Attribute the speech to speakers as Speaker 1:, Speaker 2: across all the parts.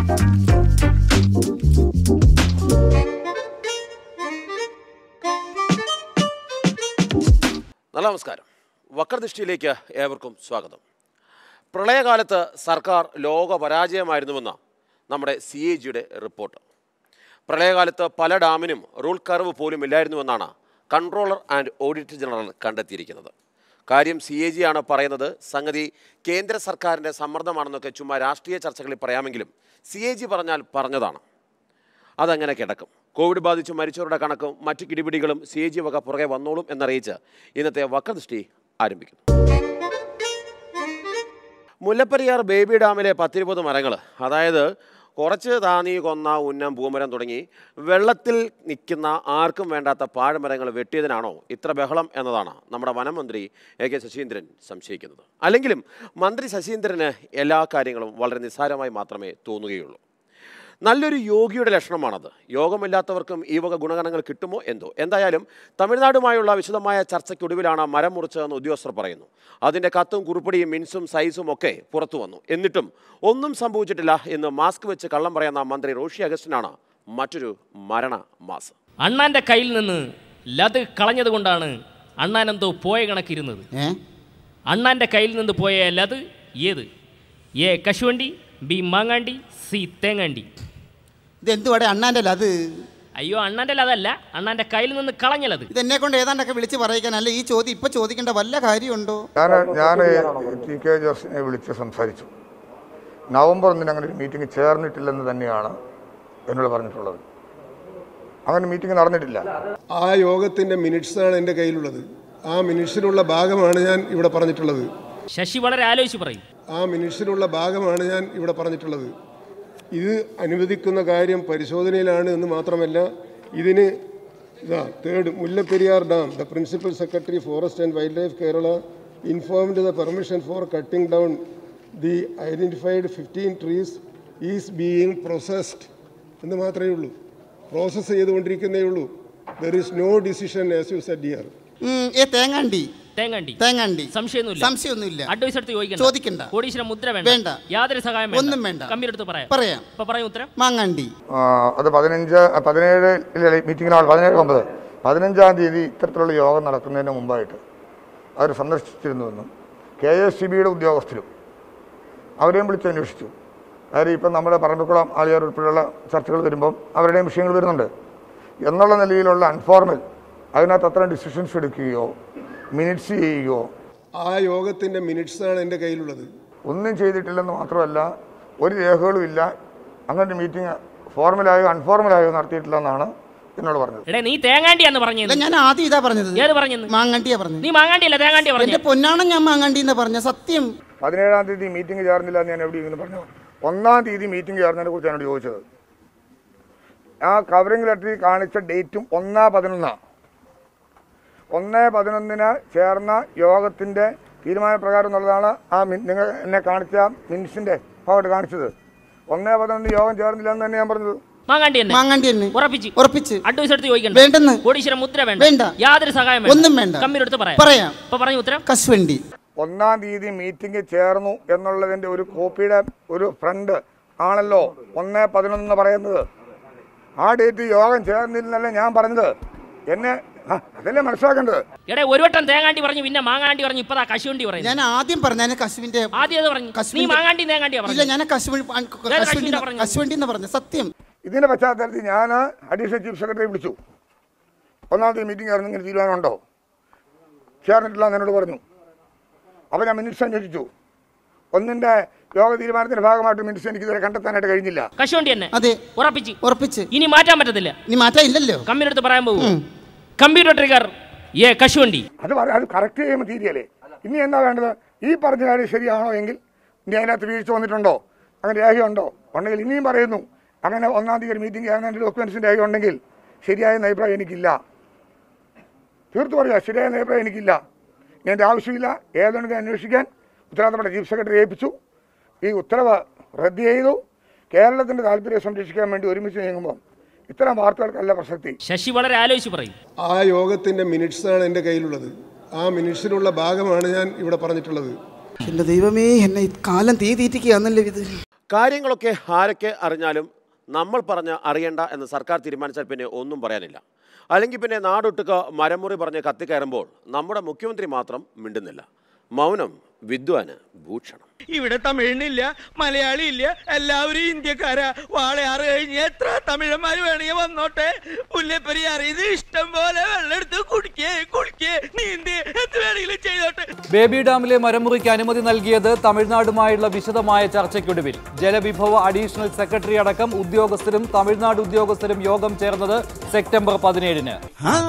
Speaker 1: നമസ്കാരം. വക്രദൃഷ്ടിയിലേക്ക് ഏവർക്കും സ്വാഗതം. പ്രളയകാലത്ത് സർക്കാർ ലോക പരാജയമായിരുന്നുവെന്ന നമ്മുടെ CAGയുടെ റിപ്പോർട്ട്. പ്രളയകാലത്ത് പല ഡാമിനും റൂൾ കർവ് പോലും ഇല്ലായിരുന്നുവെന്നാണ് കൺട്രോളർ ആൻഡ് ഓഡിറ്റർ ജനറൽ കണ്ടെത്തിയിരിക്കുന്നത്. കാര്യം CAG ആണ് പറയുന്നത്. സംഗതി കേന്ദ്ര സർക്കാരിൻ്റെ സമ്മർദ്ദമാണെന്നൊക്കെ ചുമ്മാ രാഷ്ട്രീയ ചർച്ചകളിൽ പറയാമെങ്കിലും CAG പറഞ്ഞാൽ പറഞ്ഞതാണ്. അതങ്ങനെ കിടക്കും. കോവിഡ് ബാധിച്ച് മരിച്ചവരുടെ കണക്കും മറ്റു കിടിപിടികളും CAG വക പുറകെ വന്നോളും എന്നറിയിച്ച് ഇന്നത്തെ വക്രദൃഷ്ടി ആരംഭിക്കുന്നു. മുല്ലപ്പെരിയാർ ബേബി ഡാമിലെ 10-20 മരങ്ങൾ, അതായത് കുറച്ച് താന്നി, കൊന്ന, ഉന്നം, പൂമരം തുടങ്ങി വെള്ളത്തിൽ നിൽക്കുന്ന ആർക്കും വേണ്ടാത്ത പാഴ്മരങ്ങൾ വെട്ടിയതിനാണോ ഇത്ര ബഹളം എന്നതാണ് നമ്മുടെ വനമന്ത്രി AK ശശീന്ദ്രൻ സംശയിക്കുന്നത്. അല്ലെങ്കിലും മന്ത്രി ശശീന്ദ്രന് എല്ലാ കാര്യങ്ങളും വളരെ നിസ്സാരമായി മാത്രമേ തോന്നുകയുള്ളൂ. നല്ലൊരു യോഗിയുടെ ലക്ഷണമാണത്. യോഗമില്ലാത്തവർക്കും ഈ വക ഗുണഗണങ്ങൾ കിട്ടുമോ എന്തോ. എന്തായാലും തമിഴ്നാടുമായുള്ള വിശദമായ ചർച്ചയ്ക്കൊടുവിലാണ് മരം മുറിച്ചതെന്ന് ഉദ്യോഗസ്ഥർ പറയുന്നു. അതിൻ്റെ കത്തും കുറിപ്പടിയും മിൻസും സൈസും ഒക്കെ പുറത്തു വന്നു. എന്നിട്ടും ഒന്നും സംഭവിച്ചിട്ടില്ല എന്ന് മാസ്ക് വെച്ച് കള്ളം പറയുന്ന മന്ത്രി റോഷി അഗസ്റ്റിനാണ് മറ്റൊരു മരണ മാസ്.
Speaker 2: അണ്ണാന്റെ കയ്യിൽ നിന്ന് ലത് കളഞ്ഞത് കൊണ്ടാണ് അണ്ണാനെന്തോ പോയ കണക്കിരുന്നത്. അണ്ണാന്റെ കയ്യിൽ നിന്ന് പോയ ലത് ഏത്? A കശുവണ്ടി, B മാങ്ങാണ്ടി, C തേങ്ങാണ്ടി.
Speaker 3: ഇതെന്തുവാടെ അണ്ണാൻ്റെ ലത്?
Speaker 2: അയ്യോ, അണ്ണാൻ്റെ ലതല്ല, അണ്ണാൻ്റെ കയ്യിൽ നിന്ന് കളഞ്ഞലത്.
Speaker 3: ഇതെന്നെ കൊണ്ട് ഏതാണ്ടൊക്കെ വിളിച്ച് പറയിക്കാനല്ല ഈ ചോദ്യം ഇപ്പൊ ചോദിക്കേണ്ട വല്ല കാര്യമുണ്ടോ?
Speaker 4: ഞാൻ TK ജോസിനെ വിളിച്ച് സംസാരിച്ചു. നവംബർ 1 അങ്ങനെ ഒരു മീറ്റിംഗ് ചേർന്നിട്ടില്ലെന്ന് തന്നെയാണ് എന്നോട് പറഞ്ഞിട്ടുള്ളത്. അങ്ങനെ മീറ്റിംഗ് നടന്നിട്ടില്ല.
Speaker 5: ആ യോഗത്തിന്റെ മിനിറ്റ്സാണ് എൻ്റെ കയ്യിലുള്ളത്. ആ മിനിറ്റ്സിലുള്ള ഭാഗമാണ് ഞാൻ ഇവിടെ പറഞ്ഞിട്ടുള്ളത്.
Speaker 2: ശശി വളരെ ആലോചിച്ച് പറയും.
Speaker 5: ആ മിനിറ്റ്സിലുള്ള ഭാഗമാണ് ഞാൻ ഇവിടെ പറഞ്ഞിട്ടുള്ളത്. ഇത് അനുവദിക്കുന്ന കാര്യം പരിശോധനയിലാണ് എന്ന് മാത്രമല്ല, ഇതിന് third Mullaperiyar dam the principal secretary forest and wildlife Kerala informed the permission for cutting down the identified 15 trees is being processed എന്ന് മാത്രമേ ഉള്ളൂ. പ്രോസസ്സ് ചെയ്തുകൊണ്ടിരിക്കുന്നേ ഉള്ളൂ. There is no decision as you said here.
Speaker 2: തേങ്ങാണ്ടി സംശയമൊന്നുമില്ല. അഡ്വൈസ് എടുത്ത് ചോദിക്കണ്ട. കോടീശ്വര മുദ്ര വേണ്ട. യാതൊരു സഹായം ഒന്നും വേണ്ട. കമ്പനി എടുത്ത് പറയാം. പറയും ഉത്തരം മാങ്ങാണ്ടി.
Speaker 4: അത് 17 മീറ്റിംഗിലാണ് 15-9 തീയതി ഇത്തരത്തിലുള്ള യോഗം നടക്കുന്നതിന് മുമ്പായിട്ട് അവർ സന്ദർശിച്ചിരുന്നുവെന്നും KSCBയുടെ ഉദ്യോഗസ്ഥരും അവരെയും വിളിച്ച് അന്വേഷിച്ചു. കാര്യം ഇപ്പം നമ്മുടെ പറമ്പിക്കുളം ആളിയാർ ഉൾപ്പെടെയുള്ള ചർച്ചകൾ വരുമ്പം അവരുടെയും വിഷയങ്ങൾ വരുന്നുണ്ട് എന്നുള്ള നിലയിലുള്ള അൺഫോർമൽ അതിനകത്ത് അത്ര ഡിസിഷൻസ് എടുക്കുകയോ മിനിറ്റ്സ് ചെയ്യുകയോ.
Speaker 5: ആ യോഗത്തിൻ്റെ മിനിറ്റ്സാണ് എൻ്റെ കയ്യിലുള്ളത്.
Speaker 4: ഒന്നും ചെയ്തിട്ടില്ലെന്ന് മാത്രമല്ല, ഒരു രേഖകളും ഇല്ല. അങ്ങനെ മീറ്റിംഗ് ഫോർമലായോ അൺഫോർമലായോ നടത്തിയിട്ടില്ലെന്നാണ് എന്നോട് പറഞ്ഞത്.
Speaker 2: നീ തേങ്ങാണ്ടിയാന്ന് പറഞ്ഞത്.
Speaker 3: ഞാൻ ആദ്യം ഇതാ പറഞ്ഞത്.
Speaker 2: ഏത് പറഞ്ഞത്?
Speaker 3: മാങ്ങാണ്ടിയാ പറഞ്ഞത്.
Speaker 2: നീ മാങ്ങാണ്ടിയല്ല തേങ്ങാണ്ടിയാ പറഞ്ഞത്.
Speaker 3: എന്റെ പൊന്നാണ് ഞാൻ മാങ്ങാണ്ടി എന്ന് പറഞ്ഞ സത്യം.
Speaker 4: 17-ാം തീയതി മീറ്റിംഗ് ചേർന്നില്ല എന്ന് ഞാൻ എവിടെയെങ്കിലും പറഞ്ഞു. 1-ാം തീയതി മീറ്റിംഗ് ചേർന്നതിനെ കുറിച്ച് എന്നോട് ചോദിച്ചത്. ആ കവറിംഗ് ലെറ്ററിൽ കാണിച്ച ഡേറ്റും 1/11. 1/11 ചേർന്ന യോഗത്തിൻ്റെ തീരുമാനപ്രകാരം എന്നുള്ളതാണ് ആ നിങ്ങൾ എന്നെ കാണിച്ച മിനിറ്റ്സിൻ്റെ ഭാഗമായിട്ട് കാണിച്ചത്. 1/11 യോഗം ചേർന്നില്ല എന്ന് തന്നെ ഞാൻ പറഞ്ഞത്.
Speaker 3: മാങ്ങാണ്ടി തന്നെ ഉറപ്പിച്ച്
Speaker 2: അഡ്വൈസ് എടുത്ത് ചോദിക്കണ്ട.
Speaker 3: വേണ്ടെന്ന്.
Speaker 2: കോടീശ്വര മുദ്ര വേണ്ട. യാതൊരു സഹായം
Speaker 3: ഒന്നും വേണ്ട.
Speaker 2: കമ്പനി എടുത്ത്
Speaker 3: പറയാം.
Speaker 2: പറഞ്ഞു ഉത്തരം
Speaker 3: കശുവണ്ടി.
Speaker 4: 1-ാം തീയതി മീറ്റിംഗ് ചേർന്നു എന്നുള്ളതിൻ്റെ ഒരു കോപ്പിയുടെ ഒരു ഫ്രണ്ട് ആണല്ലോ 1/11 പറയുന്നത്. ആ ഡേറ്റ് യോഗം ചേർന്നില്ലെന്നല്ലേ ഞാൻ പറഞ്ഞത്. എന്നെ അതല്ലേ മനസ്സിലാക്കേണ്ടത്.
Speaker 2: ഒരു വട്ടം തേങ്ങാണ്ടി പറഞ്ഞു, പിന്നെ മാങ്ങാണ്ടി പറഞ്ഞു, ഇപ്പതാ കശുവണ്ടി പറഞ്ഞു.
Speaker 3: ഞാൻ ആദ്യം പറഞ്ഞു കശുവിന്റെ.
Speaker 2: ആദ്യം പറഞ്ഞു നീ മാങ്ങാണ്ടി തേങ്ങാണ്ടിയാ പറഞ്ഞു.
Speaker 3: ഇല്ല, ഞാൻ കശുവണ്ടി എന്ന് പറഞ്ഞു. സത്യം.
Speaker 4: ഇതിന്റെ പശ്ചാത്തലത്തിൽ ഞാൻ അഡീഷണൽ ചീഫ് സെക്രട്ടറി വിളിച്ചു. 1-ാം തീയതി മീറ്റിംഗ് ആയിരുന്നു, ഇങ്ങനെ തീരുമാനമുണ്ടോ? ചേർന്നിട്ടില്ല എന്ന് എന്നോട് പറഞ്ഞു. അപ്പോൾ ഞാൻ മിനിറ്റ്സ് അന്വേഷിച്ചു. 1-ന്റെ യോഗ തീരുമാനത്തിന്റെ ഭാഗമായിട്ട് മിനിറ്റ്സ് എനിക്ക് ഇതുവരെ കണ്ടെത്താനായിട്ട് കഴിഞ്ഞില്ല.
Speaker 2: കശുവണ്ടി തന്നെ.
Speaker 3: അതെ,
Speaker 2: ഉറപ്പിച്ച്. ഇനി മാറ്റാൻ പറ്റത്തില്ല.
Speaker 3: ഇനി മാറ്റാൻ ഇല്ലല്ലോ.
Speaker 2: കമ്പനി എടുത്ത് പറയാൻ പോകും. കമ്പ്യൂട്ടർ ട്രിഗർ A കശുവണ്ടി.
Speaker 4: അത് കറക്റ്റ് ചെയ്യുമ്പോൾ തീരുകയല്ലേ. ഇനി എന്താ വേണ്ടത്? ഈ പറഞ്ഞ കാര്യം ശരിയാണോ എങ്കിൽ ഇനി അതിനകത്ത് വീഴ്ച വന്നിട്ടുണ്ടോ, അങ്ങനെ രേഖയുണ്ടോ ഉണ്ടെങ്കിൽ ഇനിയും പറയുന്നു. അങ്ങനെ 1-ാം തീയതി മീറ്റിംഗ് ചേർന്നതിൻ്റെ ഡോക്യുമെൻറ്റ്സിൻ്റെ രേഖ ഉണ്ടെങ്കിൽ ശരിയായ അഭിപ്രായം എനിക്കില്ല. തീർത്തു പറയുക, ശരിയായ അഭിപ്രായം എനിക്കില്ല. എൻ്റെ ആവശ്യമില്ല. ഏതുണ്ടെങ്കിൽ അന്വേഷിക്കാൻ ഉത്തരവാദിത്തപ്പെട്ട ചീഫ് സെക്രട്ടറി ഏൽപ്പിച്ചു. ഈ ഉത്തരവ് റദ്ദ് ചെയ്തു. കേരളത്തിൻ്റെ താല്പര്യം സംരക്ഷിക്കാൻ വേണ്ടി ഒരുമിച്ച് നീങ്ങുമ്പോൾ ഇത്തരം വാർത്തകൾക്കല്ല പ്രസക്തി.
Speaker 2: ശശി വളരെ ആലോചിച്ച് പറയും.
Speaker 5: ആ യോഗത്തിന്റെ മിനിറ്റ്സാണ് എൻ്റെ കയ്യിലുള്ളത്. ആ മിനിറ്റ്സിലുള്ള ഭാഗമാണ് ഞാൻ ഇവിടെ പറഞ്ഞിട്ടുള്ളത്.
Speaker 3: എൻ്റെ ദൈവമേ, എന്നെ കാലം തീറ്റിക്കുകയാണല്ലോ ഇത്.
Speaker 1: കാര്യങ്ങളൊക്കെ ആരൊക്കെ അറിഞ്ഞാലും നമ്മൾ പറഞ്ഞ് അറിയണ്ട എന്ന് സർക്കാർ തീരുമാനിച്ചാൽ പിന്നെ ഒന്നും പറയാനില്ല. അല്ലെങ്കിൽ പിന്നെ നാടൊട്ടുക മരമുറി പറഞ്ഞ് കത്തിക്കയറുമ്പോൾ നമ്മുടെ മുഖ്യമന്ത്രി മാത്രം മിണ്ടുന്നില്ല. മൗനം വിദ്വാന് ഭൂഷണം.
Speaker 6: ഇവിടെ തമിഴിനില്ല, മലയാളി ഇല്ല, എല്ലാവരും ഇന്ത്യക്കാരാ. വാളയാറ് കഴിഞ്ഞ് എത്ര തമിഴന്മാർ വേണമെങ്കിൽ വന്നോട്ടെ. മുല്ലപ്പെരിയാർ ഇത് ഇഷ്ടം പോലെ വെള്ളമെടുത്ത് കുളിക്കേ നീന്തി എന്ത് വേണമെങ്കിലും ചെയ്തോട്ടെ.
Speaker 7: ബേബി ഡാമിലെ മരമുറിക്ക് അനുമതി നൽകിയത് തമിഴ്നാടുമായുള്ള വിശദമായ ചർച്ചയ്ക്കൊടുവിൽ ജലവിഭവ അഡീഷണൽ സെക്രട്ടറി അടക്കം ഉദ്യോഗസ്ഥരും തമിഴ്നാട് ഉദ്യോഗസ്ഥരും യോഗം ചേർന്നത് സെപ്റ്റംബർ 17-ന്.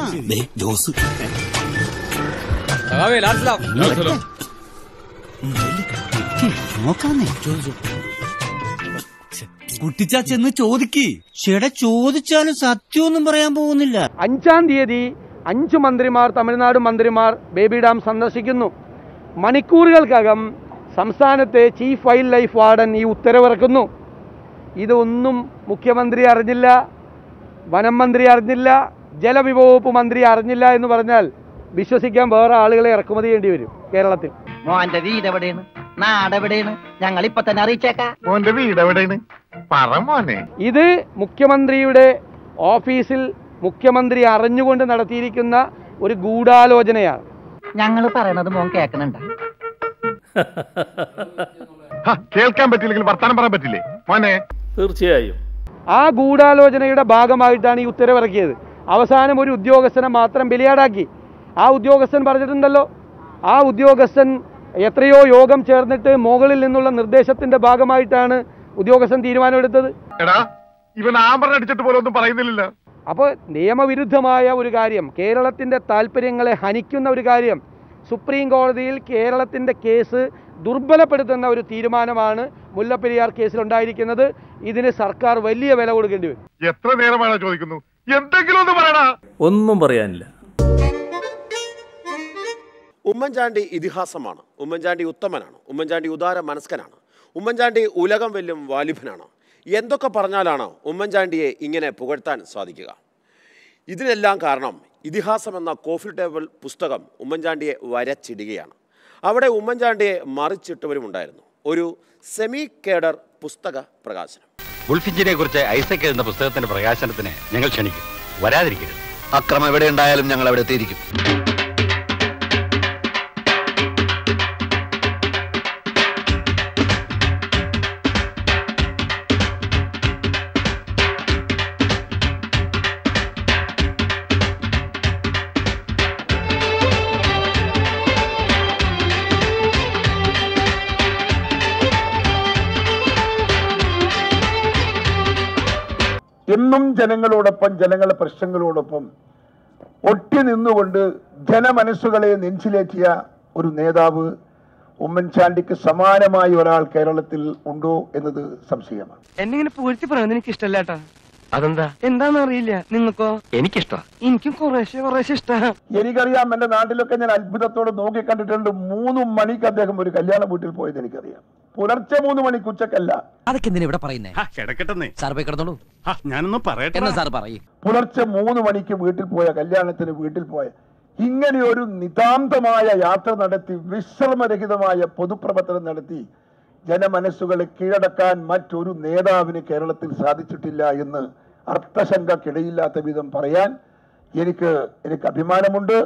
Speaker 8: കുട്ടിച്ചാച്ചെന്ന് ചോദിച്ചാലും സത്യമൊന്നും പറയാൻ പോകുന്നില്ല.
Speaker 9: 5-ാം തീയതി 5 മന്ത്രിമാർ, തമിഴ്നാട് മന്ത്രിമാർ ബേബി ഡാം സന്ദർശിക്കുന്നു. മണിക്കൂറുകൾക്കകം സംസ്ഥാനത്തെ ചീഫ് വൈൽഡ് ലൈഫ് വാർഡൻ ഈ ഉത്തരവിറക്കുന്നു. ഇതൊന്നും മുഖ്യമന്ത്രി അറിഞ്ഞില്ല, വനം മന്ത്രി അറിഞ്ഞില്ല, ജലവിഭവ വകുപ്പ് മന്ത്രി അറിഞ്ഞില്ല എന്ന് പറഞ്ഞാൽ വിശ്വസിക്കാൻ വേറെ ആളുകളെ ഇറക്കുമതി ചെയ്യേണ്ടി വരും കേരളത്തിൽ.
Speaker 8: മോന്റെ വീട് എവിടെയാണ്, നാടെവിടെയാണ്, ഞങ്ങൾ ഇപ്പൊ തന്നെ അറിയിച്ചേക്കാം. മോന്റെ വീട് എവിടെയാണ് പറമോനെ.
Speaker 9: ഇത് മുഖ്യമന്ത്രിയുടെ ഓഫീസിൽ മുഖ്യമന്ത്രി അറിഞ്ഞുകൊണ്ട് നടത്തിയിരിക്കുന്ന ഒരു ഗൂഢാലോചനയാണ്.
Speaker 8: ഞങ്ങൾ പറയണത് മോൻ കേൾക്കണുണ്ട?
Speaker 10: കേൾക്കാൻ പറ്റില്ലെങ്കിൽ വർത്താനം പറയാൻ പറ്റില്ലേ മോനെ?
Speaker 2: തീർച്ചയായും
Speaker 9: ആ ഗൂഢാലോചനയുടെ ഭാഗമായിട്ടാണ് ഈ ഉത്തരവിറക്കിയത്. അവസാനം ഒരു ഉദ്യോഗസ്ഥനെ മാത്രം ബലിയാടാക്കി. ആ ഉദ്യോഗസ്ഥൻ പറഞ്ഞിട്ടുണ്ടല്ലോ, ആ ഉദ്യോഗസ്ഥൻ എത്രയോ യോഗം ചേർന്നിട്ട് മുകളിൽ നിന്നുള്ള നിർദ്ദേശത്തിന്റെ ഭാഗമായിട്ടാണ് ഉദ്യോഗസ്ഥൻ തീരുമാനമെടുത്തത്. അപ്പോൾ നിയമവിരുദ്ധമായ ഒരു കാര്യം, കേരളത്തിന്റെ താല്പര്യങ്ങളെ ഹനിക്കുന്ന ഒരു കാര്യം, സുപ്രീം കോടതിയിൽ കേരളത്തിന്റെ കേസ് ദുർബലപ്പെടുത്തുന്ന ഒരു തീരുമാനമാണ് മുല്ലപ്പെരിയാർ കേസിൽ ഉണ്ടായിരിക്കുന്നത്. ഇതിന് സർക്കാർ വലിയ വില കൊടുക്കേണ്ടി വരും.
Speaker 10: എത്ര നേരമാണ് ചോദിക്കുന്നു, എന്തെങ്കിലും ഒന്ന് പറയണ.
Speaker 2: ഒന്നും പറയാനില്ല.
Speaker 1: ഉമ്മൻചാണ്ടി ഇതിഹാസമാണ്. ഉമ്മൻചാണ്ടി ഉത്തമനാണ്. ഉമ്മൻചാണ്ടി ഉദാര മനസ്കനാണ്. ഉമ്മൻചാണ്ടി ഉലകം വെല്ലും വാലിഭനാണ്. എന്തൊക്കെ പറഞ്ഞാലാണ് ഉമ്മൻചാണ്ടിയെ ഇങ്ങനെ പുകഴ്ത്താൻ സാധിക്കുക? ഇതിനെല്ലാം കാരണം ഇതിഹാസം എന്ന കോഫി ടേബിൾ പുസ്തകം ഉമ്മൻചാണ്ടിയെ വരച്ചിടുകയാണ്. അവിടെ ഉമ്മൻചാണ്ടിയെ മറിച്ചിട്ടവരുമുണ്ടായിരുന്നു. ഒരു സെമി കേഡർ പുസ്തക പ്രകാശനം.
Speaker 11: ഗുൾഫിഞ്ചിനെ കുറിച്ച് ഐസക് എന്ന പുസ്തകത്തിന്റെ പ്രകാശനത്തിന് ഞങ്ങൾ ക്ഷണിക്കും. വരാതിരിക്കരുത്.
Speaker 12: അക്രമം എവിടെ ഉണ്ടായാലും ഞങ്ങൾ അവിടെ എത്തിയിരിക്കും.
Speaker 13: എന്നും ജനങ്ങളോടൊപ്പം, ജനങ്ങളുടെ പ്രശ്നങ്ങളോടൊപ്പം ഒട്ടി നിന്നുകൊണ്ട് ജനമനസ്സുകളെ നെഞ്ചിലേറ്റിയ ഒരു നേതാവ് ഉമ്മൻചാണ്ടിക്ക് സമാനമായ ഒരാൾ കേരളത്തിൽ ഉണ്ടോ എന്നത് സംശയമാണ്.
Speaker 6: എന്നിങ്ങനെ പൂഴ്ത്തി പറയുന്നത് എനിക്ക് ഇഷ്ടമല്ലേട്ടാ.
Speaker 11: അതെന്താ?
Speaker 6: എന്താന്ന് അറിയില്ല. നിങ്ങൾക്കോ?
Speaker 11: എനിക്കിഷ്ടം.
Speaker 6: എനിക്കും കുറേശ്ശെ ഇഷ്ടമാണ്.
Speaker 13: എനിക്കറിയാം, എന്റെ നാട്ടിലൊക്കെ ഞാൻ അത്ഭുതത്തോടെ നോക്കി കണ്ടിട്ടുണ്ട്. 3 മണിക്ക് അദ്ദേഹം ഒരു കല്യാണ വീട്ടിൽ പോയത് എനിക്കറിയാം. പുലർച്ചെ 3 മണിക്ക്, ഉച്ചക്കല്ല.
Speaker 8: അതൊക്കെ എന്തിനാ ഇവിടെ പറയുന്നേ? സാർ പോയി കിടന്നോളൂ.
Speaker 10: ഞാനൊന്നും പറയട്ടെ.
Speaker 8: സാർ പറയും.
Speaker 13: പുലർച്ചെ 3 മണിക്ക് വീട്ടിൽ പോയ, കല്യാണത്തിന് വീട്ടിൽ പോയ, ഇങ്ങനെയൊരു നിതാന്തമായ യാത്ര നടത്തി, വിശ്രമരഹിതമായ പൊതുപ്രവർത്തനം നടത്തി ജനമനസ്സുകളെ കീഴടക്കാൻ മറ്റൊരു നേതാവിന് കേരളത്തിൽ സാധിച്ചിട്ടില്ല എന്ന് അർത്ഥശങ്കക്കിടയില്ലാത്ത വിധം പറയാൻ എനിക്ക് അഭിമാനമുണ്ട്.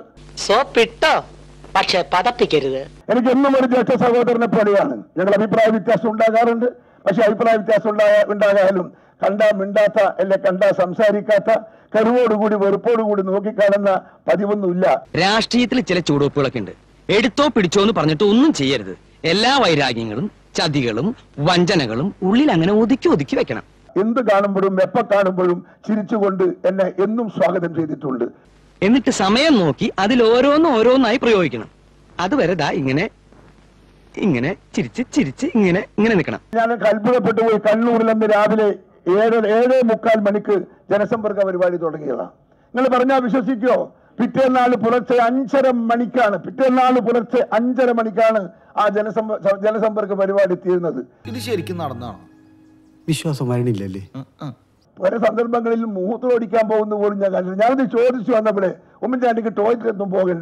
Speaker 8: പക്ഷെ പതപ്പിക്കരുത്.
Speaker 13: എനിക്ക് എന്നും ഒരു ജ്യേഷ്ഠ സഹോദരനെ പോലെയാണ്. ഞങ്ങൾ അഭിപ്രായ വ്യത്യാസം ഉണ്ടാകാറുണ്ട്. പക്ഷെ അഭിപ്രായ വ്യത്യാസം ഉണ്ടാകാലും കണ്ടാ മിണ്ടാത്ത, അല്ലെ കണ്ടാ സംസാരിക്കാത്ത, കരുവോടുകൂടി വെറുപ്പോടുകൂടി നോക്കിക്കാണുന്ന പതിവൊന്നുമില്ല.
Speaker 8: രാഷ്ട്രീയത്തിൽ ചില ചുവടുവെപ്പുകളൊക്കെ ഉണ്ട്. എടുത്തോ പിടിച്ചോ എന്ന് പറഞ്ഞിട്ട് ഒന്നും ചെയ്യരുത്. എല്ലാ വൈരാഗ്യങ്ങളും ചതികളും വഞ്ചനകളും ഉള്ളിൽ അങ്ങനെ ഒതുക്കി വെക്കണം.
Speaker 13: എന്ത് കാണുമ്പോഴും എപ്പോ കാണുമ്പോഴും ചിരിച്ചുകൊണ്ട് എന്നെ എന്നും സ്വാഗതം ചെയ്തിട്ടുണ്ട്.
Speaker 8: എന്നിട്ട് സമയം നോക്കി അതിൽ ഓരോന്നായി പ്രയോഗിക്കണം. അതുവരെ ദാ ഇങ്ങനെ ചിരിച്ച് ഇങ്ങനെ നിൽക്കണം.
Speaker 13: ഞാൻ അത്ഭുതപ്പെട്ടു പോയി. കണ്ണൂരിൽ നിന്ന് രാവിലെ 7:45 മണിക്ക് ജനസമ്പർക്ക പരിപാടി തുടങ്ങിയതാണ്. നിങ്ങൾ പറഞ്ഞാൽ വിശ്വസിക്കോ? പിറ്റേന്നാൾ പുലർച്ചെ 5:30 മണിക്കാണ് ആ ജനസമ്പർക്ക പരിപാടി തീരുന്നത്.
Speaker 3: ഇത് ശരിക്കും നടന്നാണോ?
Speaker 12: വിശ്വാസം വരണില്ലല്ലേ?
Speaker 13: പല സന്ദർഭങ്ങളിൽ മൂത്രമൊടിക്കാൻ പോകുന്ന പോലും ഞാൻ കണ്ടില്ല. ഞാനത് ചോദിച്ചു വന്നപ്പോഴേ, ഉമ്മൻചാണ്ടിക്ക് ടോയ്ലറ്റിലൊന്നും പോകണ്ടേ,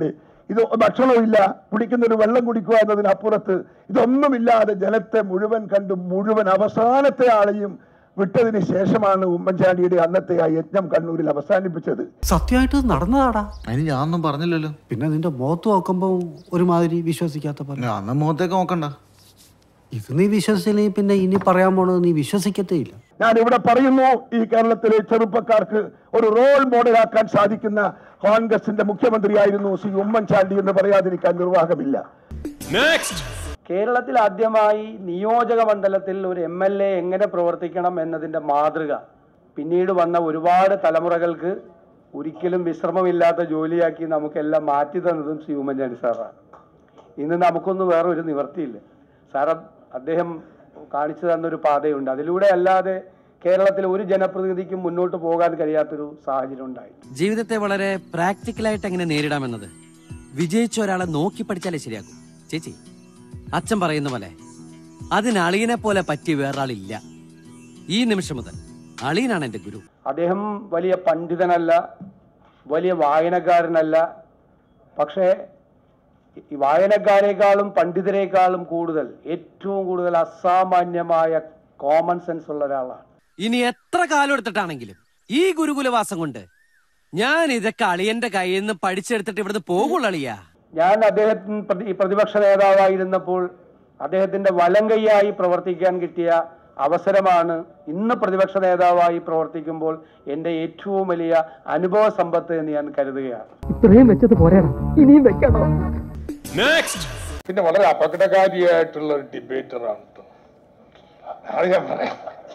Speaker 13: ഇത് ഭക്ഷണവും ഇല്ല, കുടിക്കുന്നൊരു വെള്ളം കുടിക്കുക എന്നതിനപ്പുറത്ത് ഇതൊന്നുമില്ലാതെ ജനത്തെ മുഴുവൻ കണ്ട് മുഴുവൻ അവസാനത്തെ ആളെയും വിട്ടതിന് ശേഷമാണ് ഉമ്മൻചാണ്ടിയുടെ അന്നത്തെ ആ യജ്ഞം കണ്ണൂരിൽ അവസാനിപ്പിച്ചത്.
Speaker 12: സത്യമായിട്ട് നടന്നതാടാ.
Speaker 14: അതിന് ഞാനൊന്നും പറഞ്ഞില്ലല്ലോ.
Speaker 12: പിന്നെ നിന്റെ മുഖത്ത് നോക്കുമ്പോ ഒരുമാതിരി വിശ്വസിക്കാത്ത പോലെ.
Speaker 14: അന്ന് മുഖത്തേക്ക് നോക്കണ്ട.
Speaker 12: ഇത് നീ വിശ്വസിച്ചില്ലെങ്കിൽ പിന്നെ ഇനി പറയാൻ പോണത് നീ വിശ്വസിക്കത്തേ ഇല്ല.
Speaker 13: ഞാൻ ഇവിടെ പറയുന്നു, ഈ കേരളത്തിലെ ചെറുപ്പക്കാർക്ക് ഒരു റോൾ മോഡലാക്കാൻ സാധിക്കുന്ന കോൺഗ്രസിന്റെ മുഖ്യമന്ത്രിയായിരുന്നു ശ്രീ ഉമ്മൻചാണ്ടി എന്ന് പറയാതിരിക്കാൻ നിർവാഹമില്ല.
Speaker 9: കേരളത്തിൽ ആദ്യമായി നിയോജക മണ്ഡലത്തിൽ ഒരു MLA എങ്ങനെ പ്രവർത്തിക്കണം എന്നതിൻ്റെ മാതൃക പിന്നീട് വന്ന ഒരുപാട് തലമുറകൾക്ക് ഒരിക്കലും വിശ്രമമില്ലാത്ത ജോലിയാക്കി നമുക്കെല്ലാം മാറ്റി തന്നതും ശ്രീ ഉമ്മൻചാണ്ടി സാറാണ്. ഇന്ന് നമുക്കൊന്നും വേറെ ഒരു നിവർത്തിയില്ല. സാറ് അദ്ദേഹം കാണിച്ചു തന്നൊരു പാതയുണ്ട്. അതിലൂടെ അല്ലാതെ കേരളത്തിൽ ഒരു ജനപ്രതിനിധിക്കും മുന്നോട്ട് പോകാൻ കഴിയാത്തൊരു സാഹചര്യം ഉണ്ടായി.
Speaker 8: ജീവിതത്തെ വളരെ പ്രാക്ടിക്കലായിട്ട് എങ്ങനെ നേരിടാമെന്നത് വിജയിച്ച ഒരാളെ നോക്കി പഠിച്ചാലേ ശരിയാകും. ചേച്ചി, അച്ഛൻ പറയുന്ന പോലെ അതിന് അളിയനെ പോലെ പറ്റിയ വേറൊരാളില്ല. ഈ നിമിഷം മുതൽ അളിയനാണ് എന്റെ ഗുരു.
Speaker 9: അദ്ദേഹം വലിയ പണ്ഡിതനല്ല, വലിയ വായനക്കാരനല്ല. പക്ഷേ ഈ വായനക്കാരേക്കാളും പണ്ഡിതരെക്കാളും കൂടുതൽ ഏറ്റവും കൂടുതൽ അസാമാന്യമായ കോമൺ സെൻസ് ഉള്ള ഒരാളാണ്.
Speaker 8: ഇനി എത്ര കാലം എടുത്തിട്ടാണെങ്കിലും ഈ ഗുരുകുലവാസം കൊണ്ട് ഞാൻ ഇതൊക്കെ അളിയന്റെ കയ്യിൽ നിന്ന് പഠിച്ചെടുത്തിട്ട് ഇവിടുന്ന് പോകുള്ളൂ അളിയാ.
Speaker 9: ഞാൻ അദ്ദേഹത്തിന് ഈ പ്രതിപക്ഷ നേതാവായിരുന്നപ്പോൾ അദ്ദേഹത്തിന്റെ വലം കൈയായി പ്രവർത്തിക്കാൻ കിട്ടിയ അവസരമാണ് ഇന്ന് പ്രതിപക്ഷ നേതാവായി പ്രവർത്തിക്കുമ്പോൾ എന്റെ ഏറ്റവും വലിയ അനുഭവ സമ്പത്ത് എന്ന് ഞാൻ കരുതുകയാണ്.
Speaker 6: ഇത്രയും വെച്ചത് പോരാ, ഇനിയും വെക്കണോ?
Speaker 4: പിന്നെ വളരെ അപകടകാരിയായിട്ടുള്ള ഒരു ഡിബേറ്ററാണ് കേട്ടോ. അത് ഞാൻ പറയാം.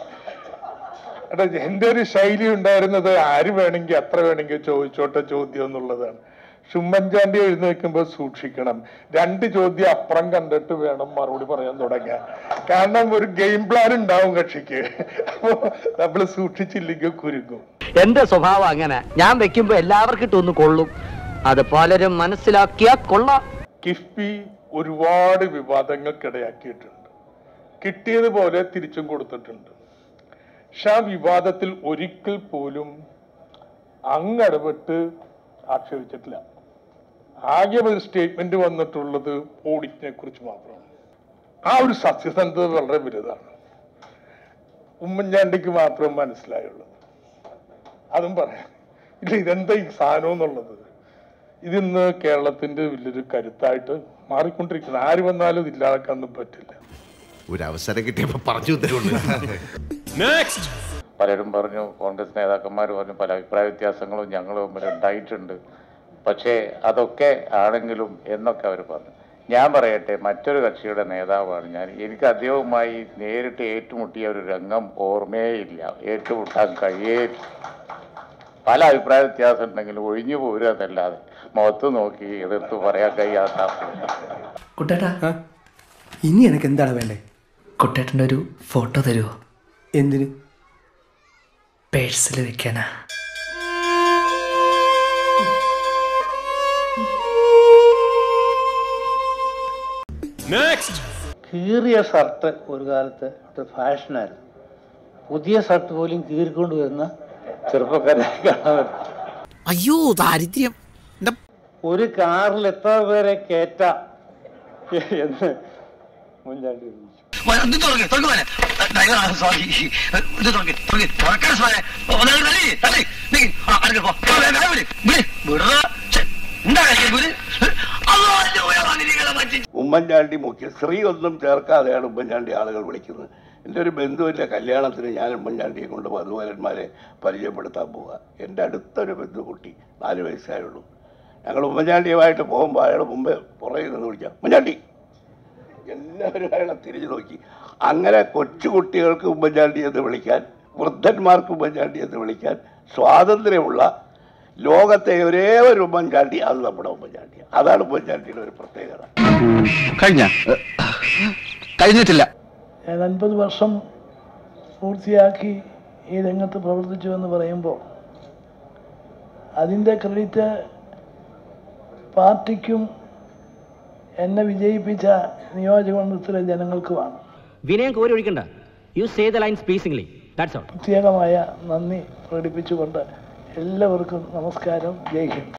Speaker 4: എന്റെ ഒരു ശൈലി ഉണ്ടായിരുന്നത് ആര് വേണമെങ്കിൽ എത്ര വേണമെങ്കിൽ ചോദിച്ചോട്ടെ ചോദ്യം എന്നുള്ളതാണ്. ഉമ്മൻചാണ്ടി എഴുന്നേൽക്കുമ്പോൾ സൂക്ഷിക്കണം, 2 ചോദ്യം അപ്പുറം കണ്ടിട്ട് വേണം മറുപടി പറയാൻ തുടങ്ങാൻ. കാരണം ഒരു ഗെയിം പ്ലാൻ ഉണ്ടാവും കക്ഷിക്ക്. അപ്പോ നമ്മള് സൂക്ഷിച്ചില്ലെങ്കിൽ കുരുങ്ങും.
Speaker 8: എന്റെ സ്വഭാവം അങ്ങനെ, ഞാൻ വെക്കുമ്പോ എല്ലാവർക്കും ഇട്ടൊന്ന് കൊള്ളും. അത് പലരും മനസ്സിലാക്കിയാ കൊള്ളാം.
Speaker 4: കിഫ്ബി ഒരുപാട് വിവാദങ്ങൾക്കിടയാക്കിയിട്ടുണ്ട്, കിട്ടിയതുപോലെ തിരിച്ചും കൊടുത്തിട്ടുണ്ട്. പക്ഷെ ആ വിവാദത്തിൽ ഒരിക്കൽ പോലും അങ്ങടപെട്ട് ആക്ഷേപിച്ചിട്ടില്ല. ആകെ ഒരു സ്റ്റേറ്റ്മെന്റ് വന്നിട്ടുള്ളത് ഓഡിറ്റിനെ കുറിച്ച് മാത്രമാണ്. ആ ഒരു സത്യസന്ധത വളരെ വലുതാണ്. ഉമ്മൻചാണ്ടിക്ക് മാത്രം മനസ്സിലായുള്ളത്. അതും പറയാം ഇല്ല, ഇതെന്താ ഈ സാധനം എന്നുള്ളത്. ഇതിന്ന് കേരളത്തിന്റെ വലിയൊരു കരുത്തായിട്ട് മാറിക്കൊണ്ടിരിക്കുന്നത്. ആര് വന്നാലും ഇത് ഇല്ലാതാക്കാനൊന്നും പറ്റില്ല.
Speaker 14: ഒരു അവസരം കിട്ടിയപ്പോ പറഞ്ഞു തരുള്ളൂ.
Speaker 15: പലരും പറഞ്ഞു, കോൺഗ്രസ് നേതാക്കന്മാർ പറഞ്ഞു പല അഭിപ്രായ വ്യത്യാസങ്ങളും ഞങ്ങൾ തമ്മിൽ ഉണ്ടായിട്ടുണ്ട്. പക്ഷേ അതൊക്കെ ആണെങ്കിലും എന്നൊക്കെ അവർ പറഞ്ഞു. ഞാൻ പറയട്ടെ, മറ്റൊരു കക്ഷിയുടെ നേതാവാണ് ഞാൻ. എനിക്ക് അദ്ദേഹവുമായി നേരിട്ട് ഏറ്റുമുട്ടിയ ഒരു രംഗം ഓർമ്മയേ ഇല്ല, ഏറ്റുമുട്ടാൻ കഴിയേയില്ല. പല അഭിപ്രായ വ്യത്യാസം ഉണ്ടെങ്കിലും ഒഴിഞ്ഞു പോരുക എന്നല്ലാതെ മുഖത്ത് നോക്കി എതിർത്ത് പറയാൻ കഴിയാത്ത.
Speaker 6: കുട്ടേട്ടാ, ഇനി എനിക്ക് എന്താണ് വേണ്ടേ? കുട്ടേട്ടൻ്റെ ഒരു ഫോട്ടോ തരുമോ? എന്തിന്? പേഴ്സിൽ വെക്കാനാ.
Speaker 16: കീറിയ ഷർട്ട് ഒരു കാലത്ത് ഫാഷനായിരുന്നു. പുതിയ ഷർട്ട് പോലും കീറിക്കൊണ്ട് വരുന്ന ചെറുപ്പക്കാരെ കാണാൻ.
Speaker 14: അയ്യോ ദാരിദ്ര്യം.
Speaker 16: ഒരു കാറിൽ എത്ര പേരെ കേറ്റാം എന്ന് മുൻചാണ്ടി
Speaker 17: ഉമ്മൻചാണ്ടി മുഖ്യശ്രീ ഒന്നും ചേർക്കാതെയാണ് ഉമ്മൻചാണ്ടി ആളുകൾ വിളിക്കുന്നത്. എൻ്റെ ഒരു ബന്ധുവിൻ്റെ കല്യാണത്തിന് ഞാൻ ഉമ്മൻചാണ്ടിയെ കൊണ്ട് വധുവരന്മാരെ പരിചയപ്പെടുത്താൻ പോവുക. എൻ്റെ അടുത്തൊരു ബന്ധുകുട്ടി 4 വയസ്സായുള്ളൂ. ഞങ്ങൾ ഉമ്മൻചാണ്ടിയുമായിട്ട് പോകുമ്പോൾ അയാൾ മുമ്പേ പുറകിൽ നിന്ന് വിളിക്കാം, ഉമ്മൻചാണ്ടി. എല്ലാവരും അയാളെ തിരിഞ്ഞു നോക്കി. അങ്ങനെ കൊച്ചുകുട്ടികൾക്ക് ഉമ്മൻചാണ്ടി എന്ന് വിളിക്കാൻ, വൃദ്ധന്മാർക്ക് ഉമ്മൻചാണ്ടി എന്ന് വിളിക്കാൻ സ്വാതന്ത്ര്യമുള്ള ലോകത്തെ ഒരേ ഒരു ഉമ്മൻചാണ്ടി അത് നമ്മുടെ ഉമ്മൻചാണ്ടി. അതാണ് ഉമ്മൻചാണ്ടിയുടെ ഒരു പ്രത്യേകത.
Speaker 14: കഴിഞ്ഞിട്ടില്ല.
Speaker 18: 50 വർഷം പൂർത്തിയാക്കി ഈ രംഗത്ത് പ്രവർത്തിച്ചു എന്ന് പറയുമ്പോൾ അതിൻ്റെ ക്രെഡിറ്റ് പാർട്ടിക്കും എന്നെ വിജയിപ്പിച്ച നിയോജകമണ്ഡലത്തിലെ ജനങ്ങൾക്കുമാണ്.
Speaker 8: വിനയം കോരി ഒഴിക്കണ്ട. You say the lines pleasingly. That's all.
Speaker 18: പ്രത്യേകമായ നന്ദി പ്രകടിപ്പിച്ചുകൊണ്ട് എല്ലാവർക്കും നമസ്കാരം. ജയ് ഹിന്ദ്.